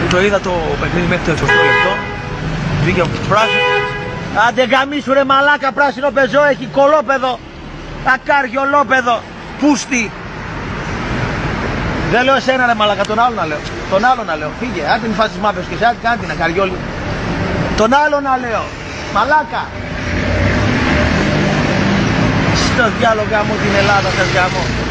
Το είδα το παιχνίδι μέχρι το 60 λεπτό. Βγήκε ο πράσινο. Άντε γαμίσου ρε μαλάκα, πράσινο πεζό, έχει κολόπεδο. Ακαριολόπεδο. Πούστη. Δεν λέω εσένα ρε μαλάκα, τον άλλο να λέω. Τον άλλο να λέω. Φύγε, άντε μη φάσεις μάπες και σε άντε κάντε την ακαριόλη. Τον άλλο να λέω. Μαλάκα. Στο διάλογο γάμο την Ελλάδα σας γάμο.